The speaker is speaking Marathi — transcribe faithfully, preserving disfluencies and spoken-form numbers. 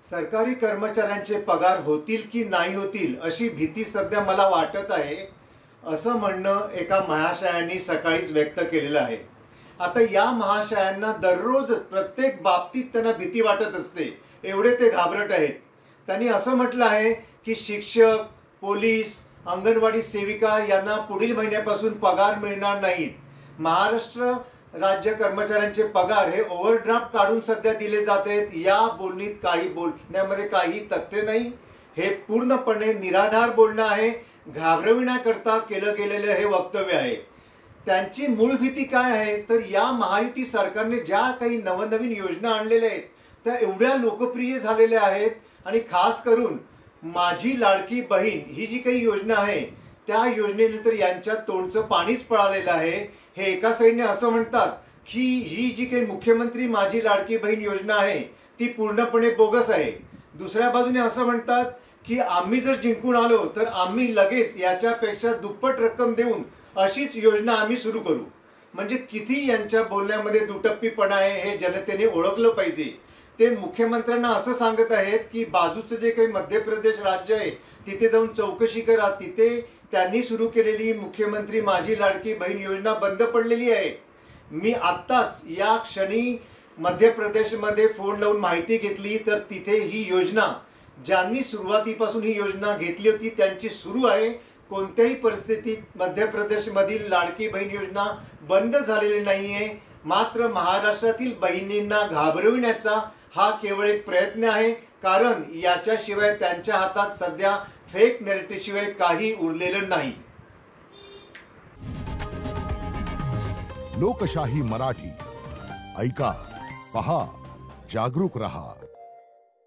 सरकारी कर्मचाऱ्यांचे पगार होतील की नाही होतील अशी भीती सध्या मला वाटत आहे, असं म्हणणं एका महाशयांनी सकाळीच व्यक्त केलेलं आहे। आता या महाशयांना दररोज प्रत्येक बाबतीत त्यांना भीती वाटत असते, एवढे ते घाबरट आहेत। त्यांनी असं म्हटलं आहे की शिक्षक, पोलीस, अंगणवाडी सेविका यांना पुढील महिन्यापासून पगार मिळणार नाहीत। महाराष्ट्र राज्य कर्मचाऱ्यांचे पगार हे ओव्हरड्राफ्ट काढून सध्या दिले जात आहेत। या बोलणीत काही बोलण्यामध्ये काही तथ्य नाही, हे पूर्णपणे निराधार बोलणं आहे, घाबरविण्याकरता केलं गेलेलं हे वक्तव्य आहे। त्यांची मूळ भीती काय आहे तर या महायुती सरकारने ज्या काही नवनवीन योजना आणलेल्या आहेत त्या एवढ्या लोकप्रिय झालेल्या आहेत आणि खास करून माझी लाडकी बहीण ही जी काही योजना आहे त्या योजनेने तर यांच्या तोंडचं पाणीच पळालेलं आहे। हे एका साईडने असं म्हणतात की ही जी काही मुख्यमंत्री माझी लाडकी बहीण योजना आहे ती पूर्णपणे बोगस आहे, दुसऱ्या बाजूने असं म्हणतात की आम्ही जर जिंकून आलो तर आम्ही लगेच याच्यापेक्षा दुप्पट रक्कम देऊन अशीच योजना आम्ही सुरू करू। म्हणजे किती यांच्या बोलण्यामध्ये दुटप्पीपणा आहे हे जनतेने ओळखलं पाहिजे। ते मुख्यमंत्र्यांना असं सांगत आहेत की बाजूचं जे काही मध्य प्रदेश राज्य आहे तिथे जाऊन चौकशी करा, तिथे त्यांनी सुरू केलेली मुख्यमंत्री माझी लाडकी बहीण योजना बंद पडलेली आहे। मी आत्ताच या क्षणी मध्य प्रदेशमध्ये फोन लावून माहिती घेतली तर तिथे ही योजना ज्यांनी सुरुवातीपासून ही योजना घेतली होती त्यांची सुरू आहे। कोणत्याही परिस्थितीत मध्य प्रदेशमधील लाडकी बहीण योजना बंद झालेली नाही आहे, मात्र महाराष्ट्रातील बहिणींना घाबरविण्याचा हा केवळ एक प्रयत्न आहे, कारण याच्याशिवाय त्यांच्या हातात सध्या फेक नॅरेटिव्ह शिवाय काही उरलेलं नाही। लोकशाही मराठी ऐका, पहा, जागरूक रहा।